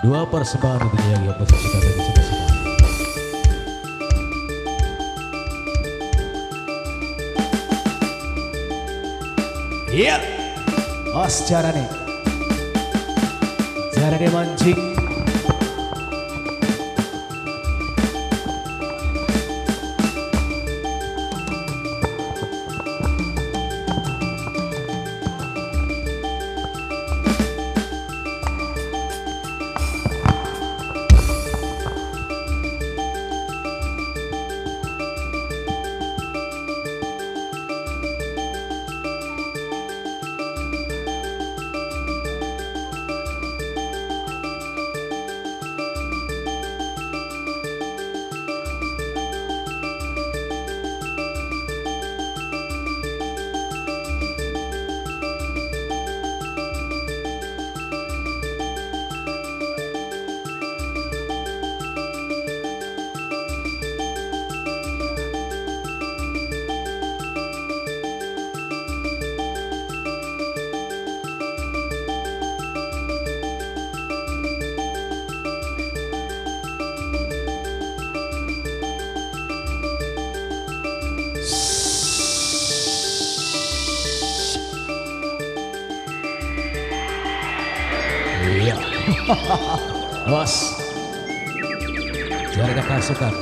Dua persembahan untuk yang posisikan dari semua. Iya, os jarane mancing. Iya, bos, jaga pasukan.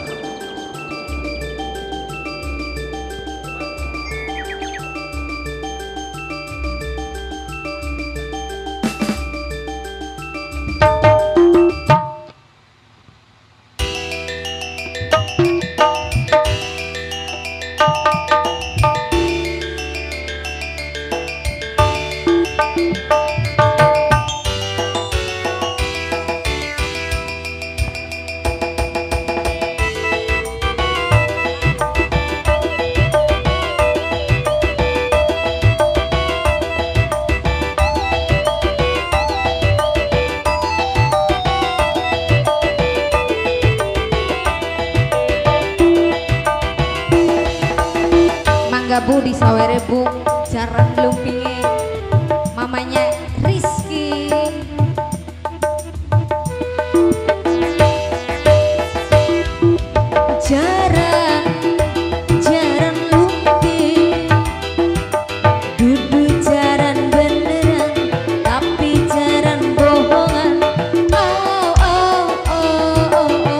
Bu di sawere bu jaran lumpinge mamanya Rizky. Jaran lumping dudu jaran beneran tapi jaran bohongan. Oh oh oh oh oh.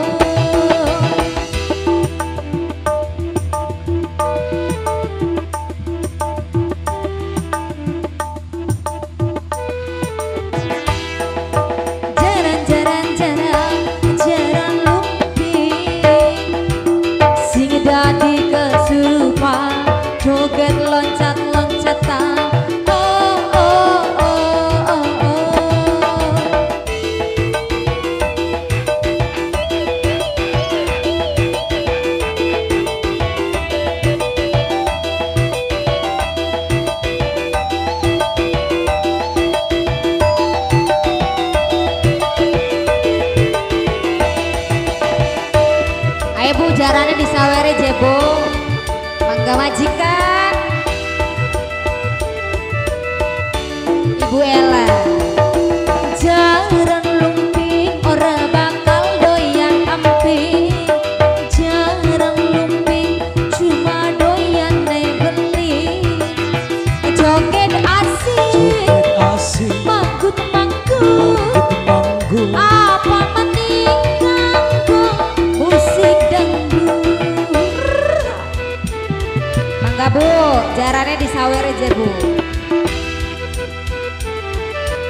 Dadi kesurupan joget loncat-loncatan. Oh oh oh oh oh. Ayo bu jarane di sawere jebo mangga majikan Ibu Ella. Jaran lumping ora bakal doyan amping, jaran lumping cuma doyan beli. Joget asik manggut apa Bu, jarane di sawere je bu.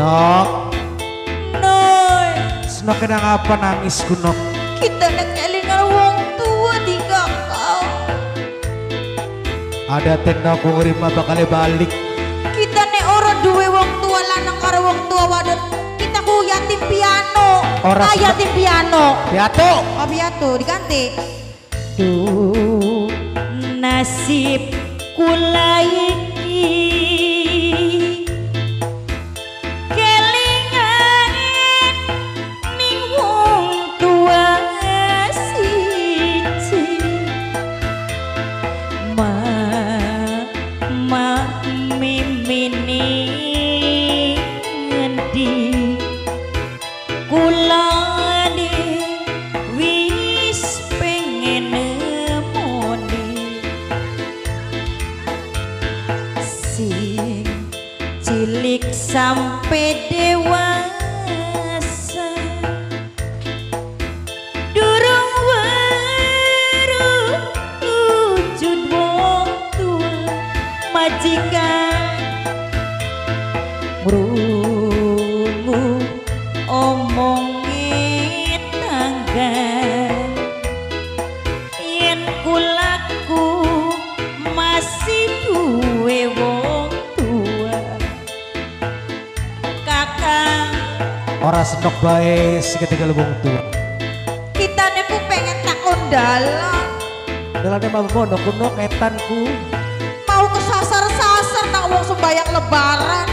Nok, Noy, senok kenang apa nangis ku Nok? kita nek elingan wong tua di kakak. Ada tenok ku ngerima bakal balik. Kita nek ora duwe wong tua lanang karo wong tua wadon. Kita ku yatim piano. Ora seneng. Yatim piano. Piatu. Oh piatu diganti. Duh, nasib kula iki kelingan ning wong tua siji. Mimini ngendi kula wis pengen nemoni sing cilik sampai dewasa durung weruh wujud wong tua majikan krungu omonge tangga yen kulaku masih duwe wong tua kakak Ora senok bae seketika wong tua. kita neku pengen tak kondalan Dalane mabono ku Nok etanku. mau kesasar-sasar nang wong sembayang lebaran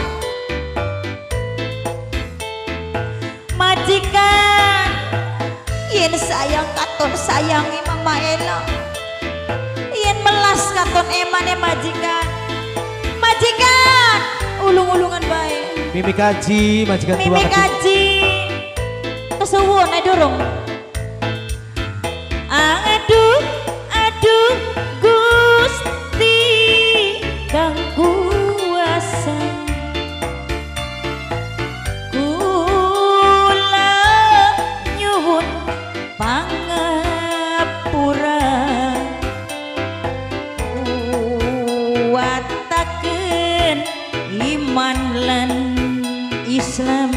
majikan yen sayang katon sayangi mama Ella yen melas katon emane majikan majikan ulung-ulungan bae Mimi kaji majikan tua mimi kaji kesuwun dorong aduh aduh Gusti kang kuasa kula nyuwun pangapura wataken iman lan Islam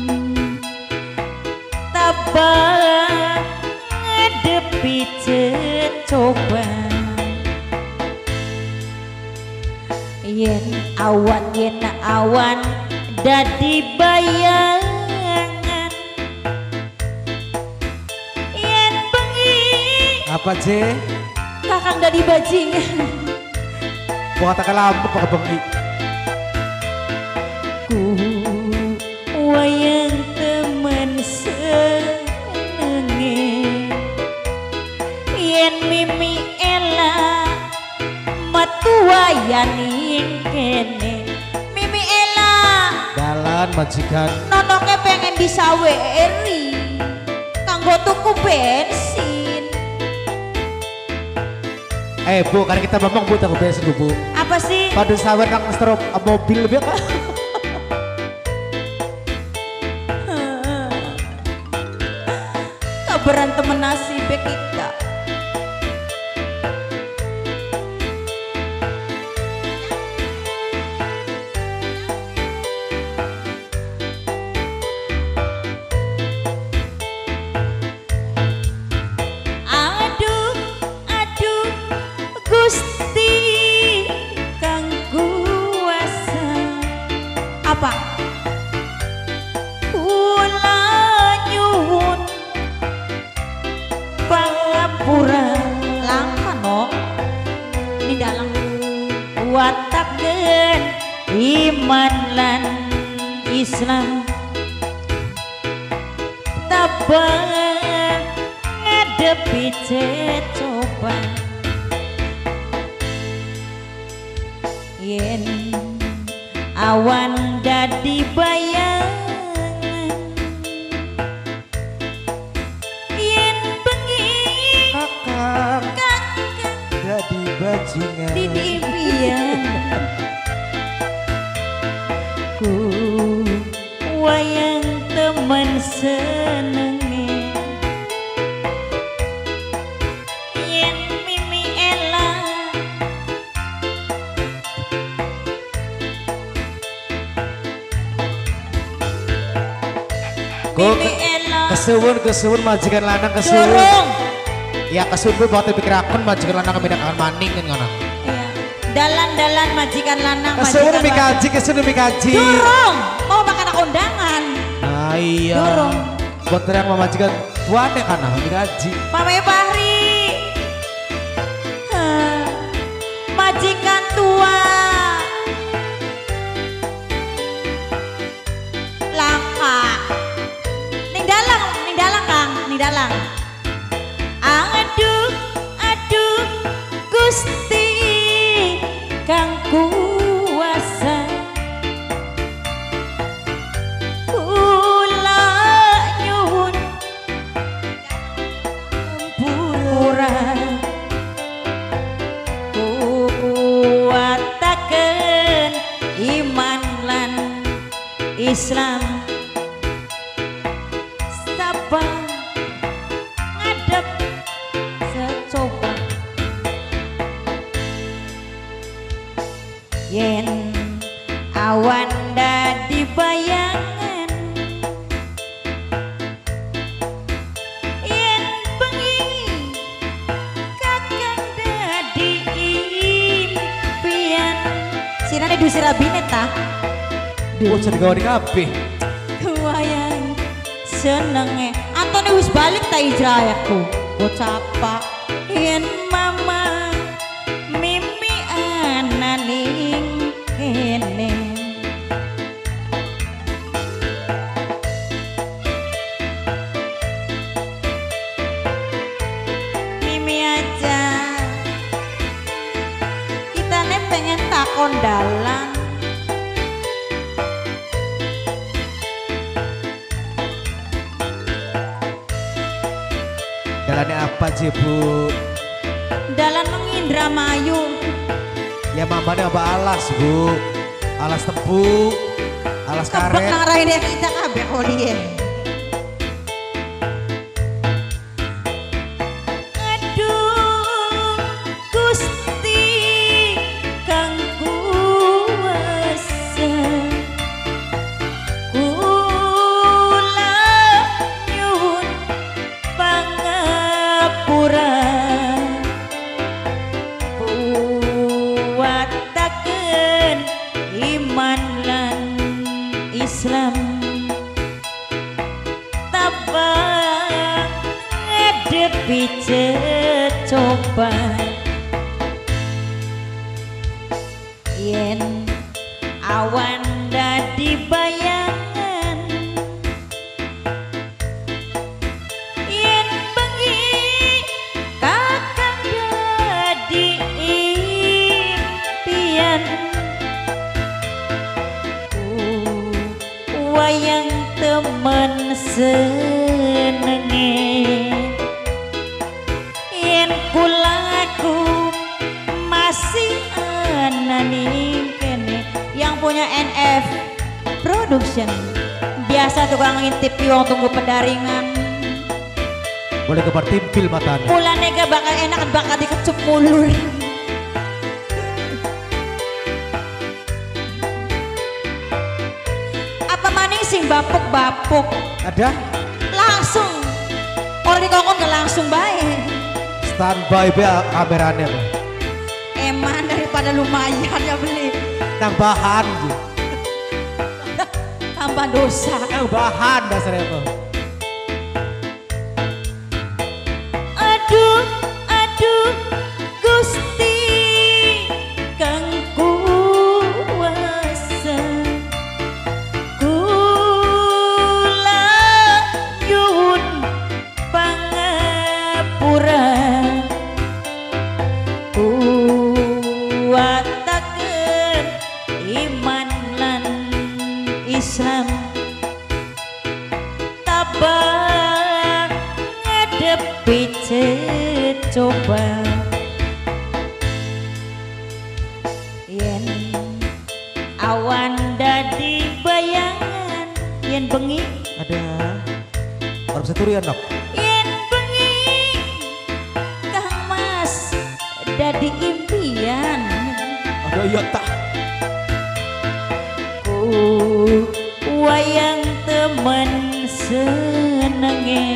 tabah ngadepi cobaan yen awan dadi bayangan yen bengi apa je? kakang dadi bajingan Mau katakan lampu pakai bengi. ku wayang temen senenge yen Mimi Ella matu wayani kene Mimi Ella Dalan majikan. nonoke pengen disaweri kanggo tuku bensin Bu, karena kita ngomong Bu, aku bensin Bu. apa sih Pada sawer nang strop mobil lebih kan? berantem nasib kita aduh aduh Gusti kang kuasa apa kula nyuwun pangapura langka no di dalam wataken iman lan Islam tabah ngadepi cobaan yen awan dadi bayangan yen bengi Kakak kakak jadi bajingan. di impian ku wayang temen senenge yen Mimi Ella Mimi Ella. Kesuwun majikan lanang kesuwun. Dorong. Ya kesuwun gue bakal pikir akun majikan lanang keminakan maning kan ngono. Iya. Dalan-dalan majikan lanang Kesuwun majikan demi lanang. kaji, kesuwun demi kaji. Dorong. Mau makan kondangan. Nah iya. Dorong. Buat yang memajikan tuane kan demi kaji. Pame Bahri. Hah, majikan tua. Langka. Ning dalang Kang, ning dalang. Aduh, aduh, Gusti Kang kuasa. Kula nyuwun pura kuwataken iman lan Islam. Sabar ngadep secoba yen awan dadi bayangan, yen bengi kakang dadi impian. Sirane dusi rabine ta? Oh jadi gawe kabeh. Wayang senenge Antone wis balik ta ijrayaku bocah apa yen mama mimi ananing kene. Mimi aja kita pengen takon dalan. Jalannya apa sih Bu? Dalan Indramayu. Ya mamanya apa alas Bu? Alas tebu, alas Kebek karet. nang raine kita kabeh kok dia. Aduh Gusti Kang kuwasa. Kula nyuwun pangapura. Kuwataken iman lan Islam. Tabang ngadepi coba yen awan dadi bayangan, yen bengi kakang dadi impian. Wayang temen senenge yen kulaku masih anani kene. Yang punya NF Production biasa tukang ngintip wong tunggu pendaringan. Boleh kebar timpil matanya. Mulane gak bakal enak bakal dikecup mulur. Apa maning sing bapuk-bapuk Ada langsung orang dikongkon gak langsung baik. standby be kameranya Bu. Eman daripada lumayan ya beli Nang bahan Bu. tambah dosa. Nang bahan dasarnya Bu. Aduh, aduh, Gusti Kang kuwasa. Kula nyuwun pangapura. Kuwataken iman lan Islam. Tabang ngadepi coba yen awan dadi bayangan, yen bengi Ada orang bisa turian dok. yen bengi Kang Mas dadi impian. Ada iya tak. Wayang temen senenge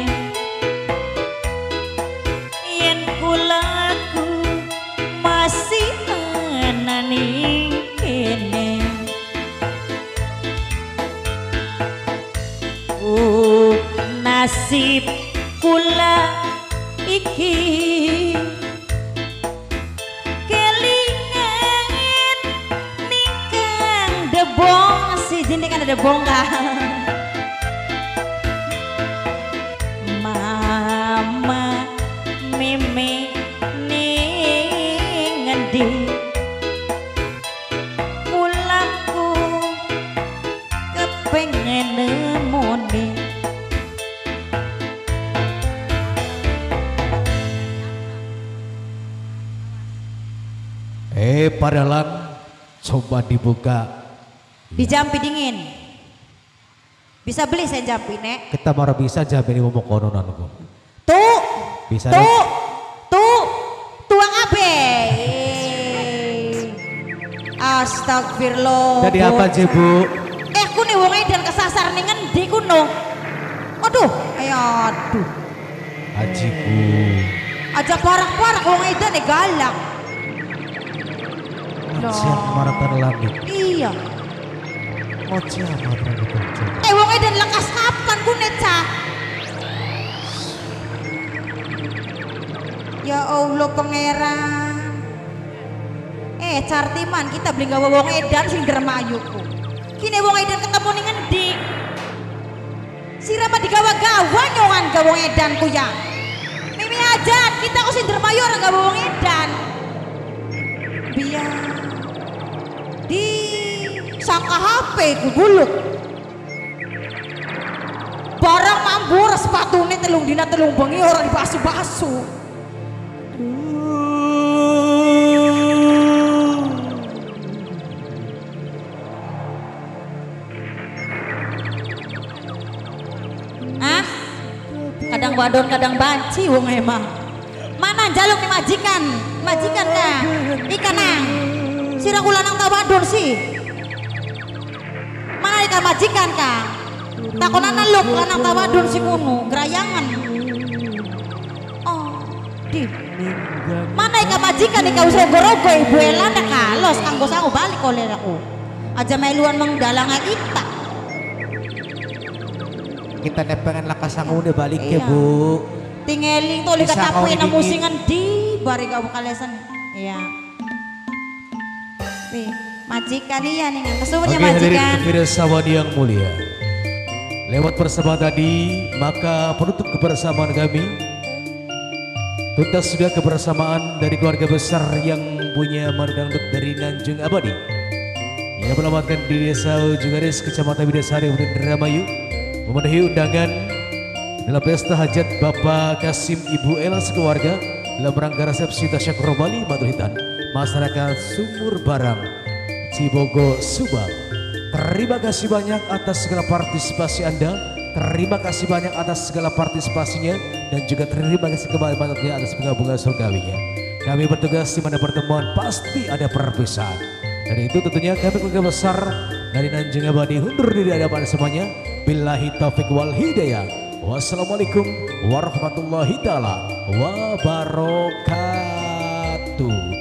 yen kulaku masih ana ning kene. Nasib kula iki kelingan nikang debong si jini kan ada debong mama mimi ning ngendi pulangku kepengen nemoni. Padalan coba dibuka. Di jampi dingin. Bisa beli saya jampi nek. Kita marah bisa jampi ini ngomong kononan kok. Tuh. Bisa tuh. nih? Tuh. Tuang abe. Astagfirullah. Jadi apa sih Bu? Aku nih wong edan kesasar ning ngendi kuno. Aduh, aduh. Ajiku. Aja parak-parak wong edan galak. Siap maratan langit. Iya. Moci amat langit. Wong edan lekas kapan ku neca? Ya Allah pangeran. Cartiman kita beli gawe wong edan sing dermayuku. Kini wong edan ketemu ning ngendi? Sirama digawa-gawa nyongan gawe wong edan ku ya. Mimi aja kita ku sing dermayu orang gawe wong edan. Biar di sangka HP ku bulut barang mambur sepatune telung dina telung bengi orang dibasu-basu. Kadang wadon kadang banci wong emang. Mana jaluk nih majikan kah ikanang sira kula nang tawadon sih. Mana ikan majikan kah? Takonan naluk lanang tawadon si kuno gerayangan. Oh, di. Mana ikan majikan ika usrogo-rogo ibu elanda kalos kanggo sangu balik oleh aku. Aja meluan mengdalang kita. Kita nepengen lakas sangu udah balik ya Bu. Tingeling tuh lihat apa yang musingan di bari kau kalesan. Iya. Majikan iya nih kesuwennya majikan. Hadirin sahabat yang mulia, lewat persembahan tadi maka penutup kebersamaan kami tuntas sudah kebersamaan dari keluarga besar yang punya dangdut dari Nanjung Abadi yang melamatkan di desa Ujungaris kecamatan Bidasari Kabupaten Indramayu memenuhi undangan dalam pesta hajat Bapak Kasim Ibu Ella sekeluarga dalam rangka resepsi tasyakur Bali Maduritan masyarakat Sumur Barang Cibogo Subang. Terima kasih banyak atas segala partisipasi Anda. Terima kasih banyak atas segala partisipasinya dan juga terima kasih kembali atas bunga-bunga surgawinya. Kami bertugas di mana pertemuan pasti ada perpisahan. Dan itu tentunya kami keluarga besar dari Nanjung Abadi undur diri hadapan semuanya. Billahi taufiq wal hidayah. Wassalamualaikum warahmatullahi taala wabarakatuh.